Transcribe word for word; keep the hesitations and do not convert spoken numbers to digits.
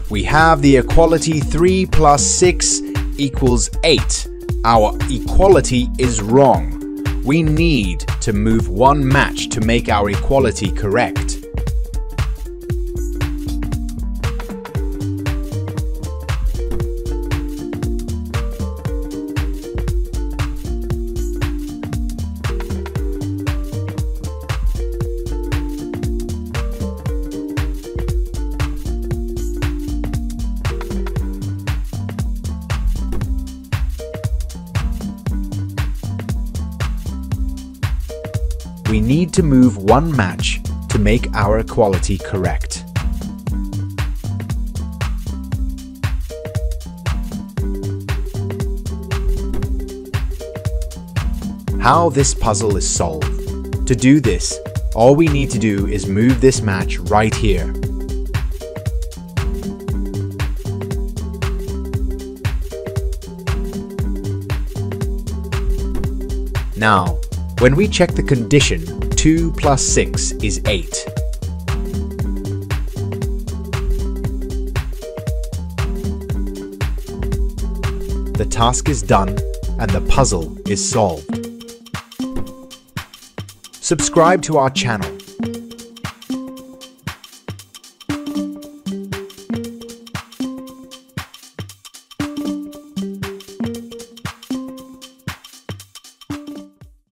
We have the equality three plus six equals eight. Our equality is wrong. We need to move one match to make our equality correct. We need to move one match to make our equality correct. How this puzzle is solved. To do this, all we need to do is move this match right here. Now, when we check the condition, two plus six is eight. The task is done and the puzzle is solved. Subscribe to our channel